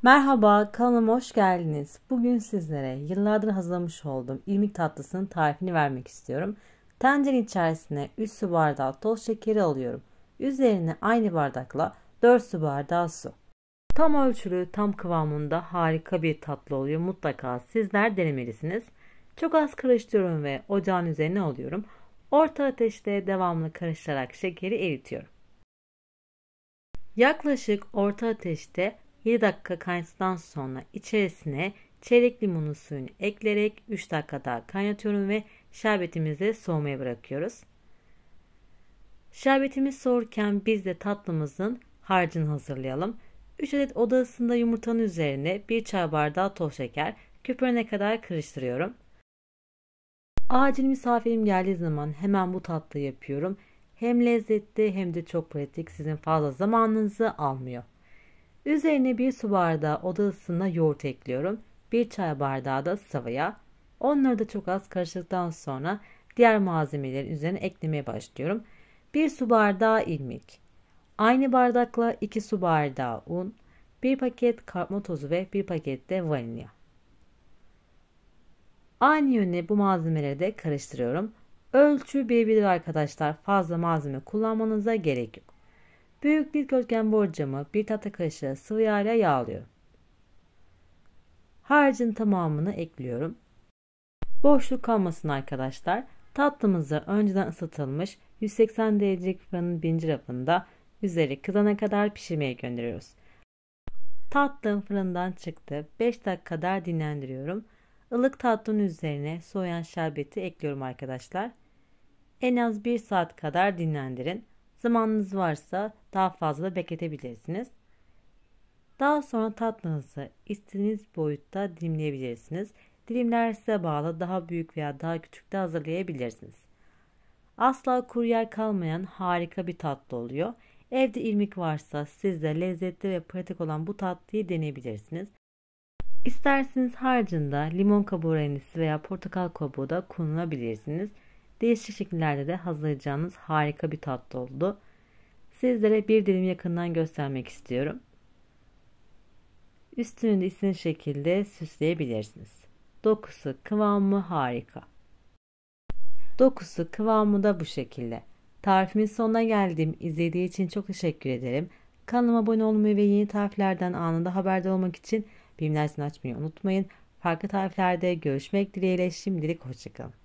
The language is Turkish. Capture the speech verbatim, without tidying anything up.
Merhaba, kanalıma hoş geldiniz. Bugün sizlere yıllardır hazırlamış olduğum irmik tatlısının tarifini vermek istiyorum. Tencere içerisine üç su bardağı toz şekeri alıyorum. Üzerine aynı bardakla dört su bardağı su. Tam ölçülü, tam kıvamında harika bir tatlı oluyor. Mutlaka sizler denemelisiniz. Çok az karıştırıyorum ve ocağın üzerine alıyorum. Orta ateşte devamlı karıştırarak şekeri eritiyorum. Yaklaşık orta ateşte yedi dakika kaynatıdan sonra içerisine çeyrek limonun suyunu ekleyerek üç dakika daha kaynatıyorum ve şerbetimizi soğumaya bırakıyoruz. Şerbetimiz soğurken biz de tatlımızın harcını hazırlayalım. üç adet oda ısısında yumurtanın üzerine bir çay bardağı toz şeker köpürene kadar karıştırıyorum. Acil misafirim geldiği zaman hemen bu tatlıyı yapıyorum. Hem lezzetli hem de çok pratik, sizin fazla zamanınızı almıyor. Üzerine bir su bardağı oda ısısında yoğurt ekliyorum. bir çay bardağı da sıvı yağ. Onları da çok az karıştırdıktan sonra diğer malzemelerin üzerine eklemeye başlıyorum. bir su bardağı irmik. Aynı bardakla iki su bardağı un, bir paket kabartma tozu ve bir paket de vanilya. Aynı yöne bu malzemeleri de karıştırıyorum. Ölçü birebir arkadaşlar, fazla malzeme kullanmanıza gerek yok. Büyük bir dikdörtgen borcamı bir tatlı kaşığı sıvı yağ ile yağlıyorum. Harcın tamamını ekliyorum. Boşluk kalmasın arkadaşlar. Tatlımızı önceden ısıtılmış yüz seksen derecelik fırının birinci rafında üzeri kızana kadar pişirmeye gönderiyoruz. Tatlım fırından çıktı. beş dakika kadar dinlendiriyorum. Ilık tatlının üzerine soğuyan şerbeti ekliyorum arkadaşlar. En az bir saat kadar dinlendirin. Zamanınız varsa daha fazla da bekletebilirsiniz. Daha sonra tatlınızı istediğiniz boyutta dilimleyebilirsiniz. Dilimler size bağlı, daha büyük veya daha küçük de hazırlayabilirsiniz. Asla kuru yer kalmayan harika bir tatlı oluyor. Evde irmik varsa siz de lezzetli ve pratik olan bu tatlıyı deneyebilirsiniz. İsterseniz harcında limon kabuğu rendesi veya portakal kabuğu da kullanabilirsiniz. Değişik şekillerde de hazırlayacağınız harika bir tatlı oldu. Sizlere bir dilim yakından göstermek istiyorum. Üstünü de istediğiniz şekilde süsleyebilirsiniz. Dokusu, kıvamı harika. Dokusu, kıvamı da bu şekilde. Tarifimin sonuna geldim. İzlediği için çok teşekkür ederim. Kanalıma abone olmayı ve yeni tariflerden anında haberdar olmak için bildirimleri açmayı unutmayın. Farklı tariflerde görüşmek dileğiyle, şimdilik hoşçakalın.